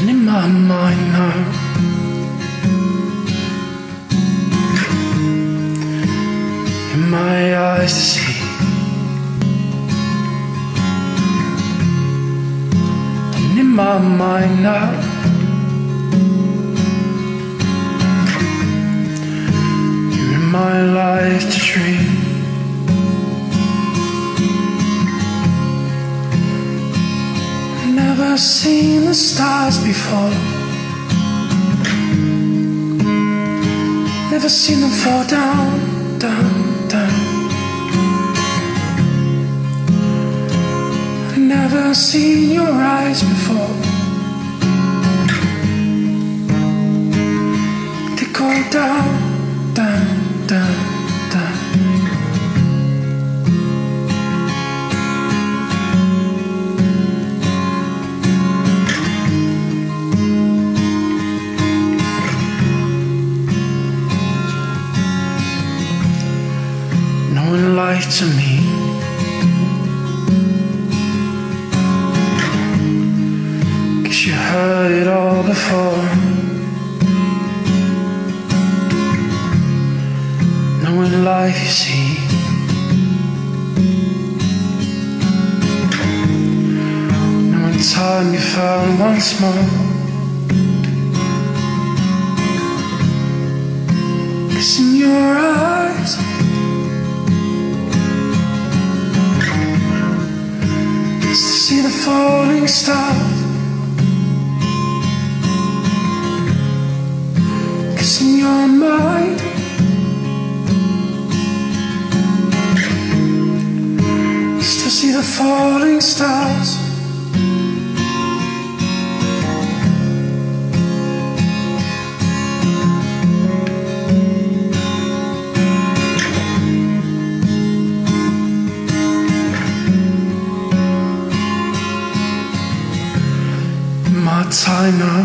And in my mind now, in my eyes to see, and in my mind now, you're in my life to dream. Never seen the stars before, never seen them fall down, down, down. Never seen your eyes before, they go down, down, down, down. Knowing life to me, guess you heard it all before. Knowing life, you see, knowing time you found once more. Guess in your eyes, see the falling stars, 'cause in your mind, you still see the falling stars. My time now,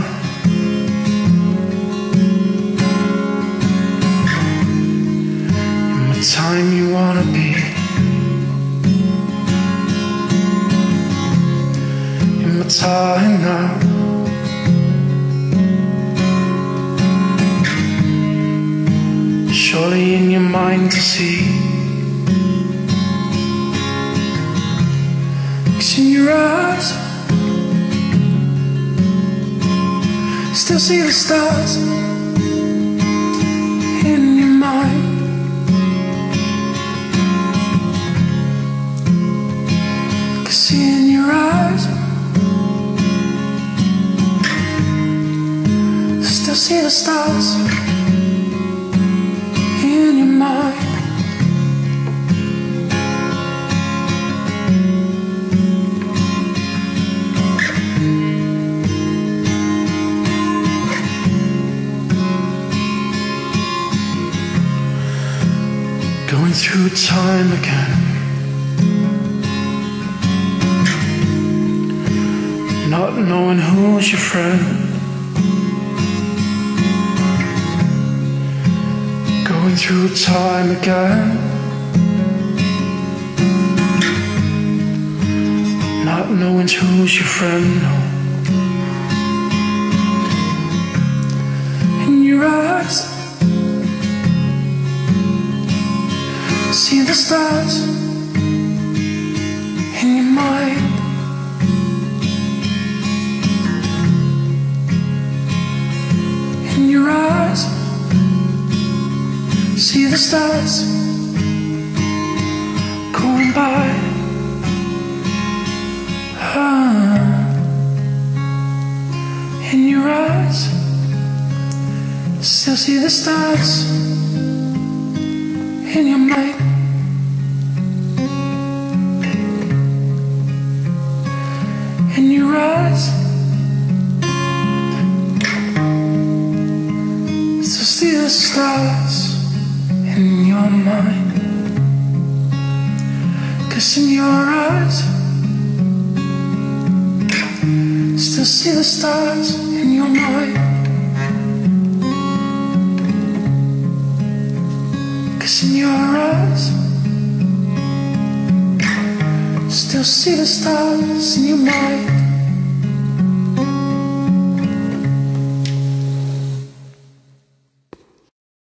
in my time you wanna be, in my time now, surely in your mind to see, 'cause in your eyes, still see the stars in your mind. Cause see in your eyes, still see the stars in your mind. Going through time again, not knowing who's your friend. Going through time again, not knowing who's your friend. No. In your eyes, see the stars in your mind. In your eyes, see the stars going by. In your eyes, still see the stars in your mind. In your eyes, still see the stars in your mind. 'Cause in your eyes, still see the stars in your mind. 'Cause in your eyes, still see the stars in your mind.